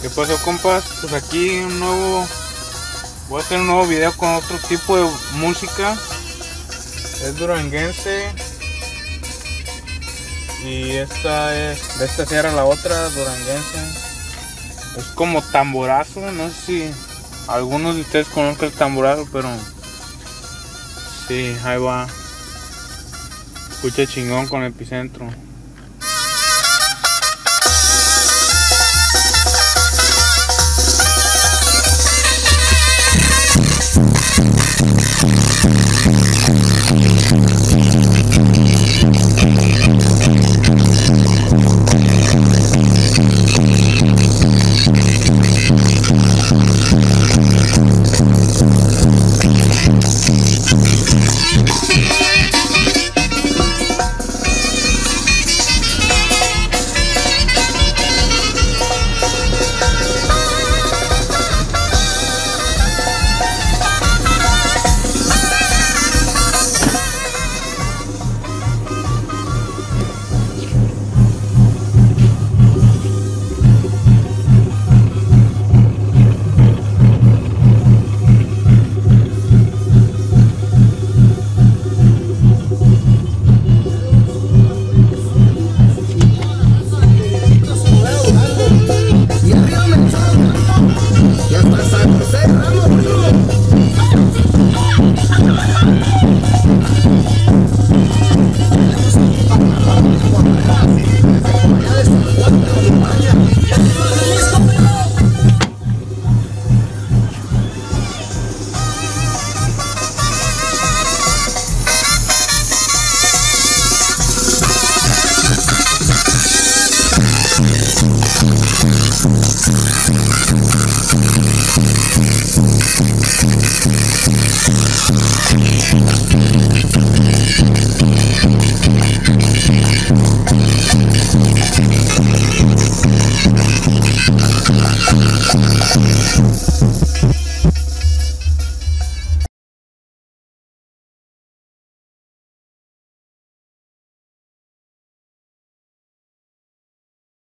¿Qué pasó, compas? Pues aquí voy a hacer un nuevo video con otro tipo de música. Es duranguense. Y esta es, de esta sierra la otra, duranguense. Es como tamborazo, no sé si algunos de ustedes conozcan el tamborazo, pero sí, ahí va. Escucha chingón con Epicentro.